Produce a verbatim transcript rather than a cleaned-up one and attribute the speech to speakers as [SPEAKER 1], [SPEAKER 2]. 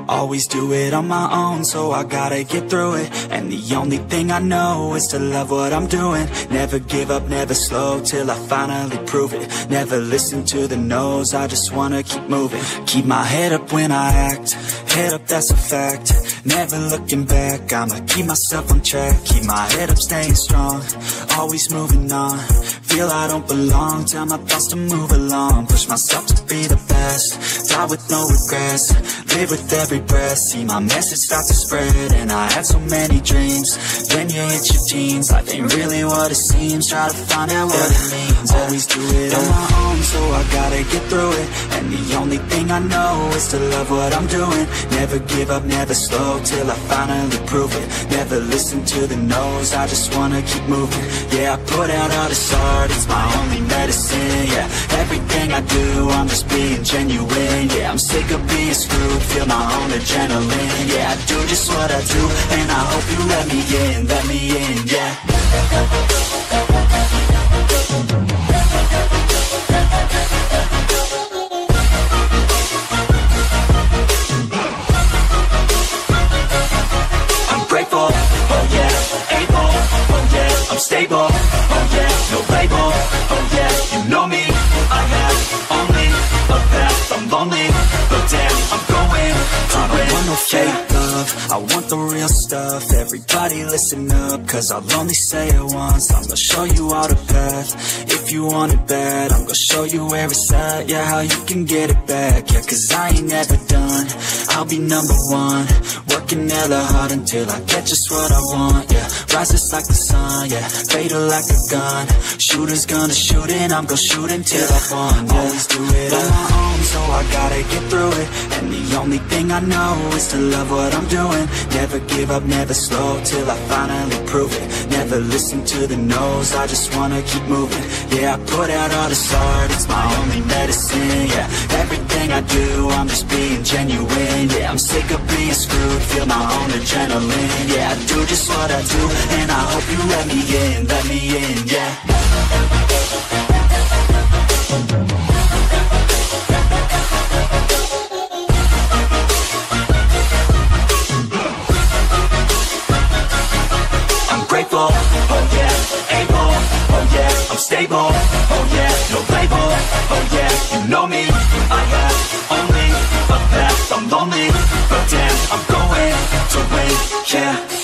[SPEAKER 1] Always do it on my own, so I gotta get through it. And the only thing I know is to love what I'm doing. Never give up, never slow, till I finally prove it. Never listen to the no's, I just wanna keep moving. Keep my head up when I act, head up, that's a fact. Never looking back, I'ma keep myself on track. Keep my head up, staying strong, always moving on. Feel I don't belong, tell my thoughts to move along. Push myself to be the best, die with no regrets. Live with every breath, see my message start to spread. And I had so many dreams, then you hit your teens. Life ain't really what it seems, try to find out what it means. Always do it on my own, so I gotta get through it. And the only thing I know is to love what I'm doing. Never give up, never slow, till I finally prove it. Never listen to the no's, I just wanna keep moving. Yeah, I put out all this art, it's my only medicine. Yeah, everything I do, I'm just being genuine. Yeah, I'm sick of being screwed, feel my own adrenaline. Yeah, I do just what I do, and I hope you let me in, let me in, yeah. I'm stable, oh yeah, no label, oh yeah, you know me. I have only a path, I'm lonely, but damn, I'm going to I don't want no fake love, I want the real stuff. Everybody listen up, cause I'll only say it once. I'm gonna show you all the path, if you want it bad. I'm gonna show you where it's at, yeah, how you can get it back. Yeah, cause I ain't never done, I'll be number one. Working hella hard until I get just what I want, yeah. Rises like the sun, yeah, fatal like a gun. Shooter's gonna shoot and I'm gonna shoot until I won, yeah. Always do it on my own, so I gotta get through it. And the only thing I know is to love what I'm doing. Never give up, never slow, till I finally prove it. Never listen to the no's, I just wanna keep moving. Yeah, I put out all this art, it's my only medicine. Yeah, everything I do, I'm just being genuine. Yeah, I'm sick of being screwed, feel my own adrenaline. Yeah, I do just what I do, and I hope you let me in, let me in, yeah. I'm grateful, oh yeah, able, oh yeah, I'm stable, oh yeah, no label, oh yeah, you know me. I have only a path, I'm lonely, but damn, I'm going to win, yeah.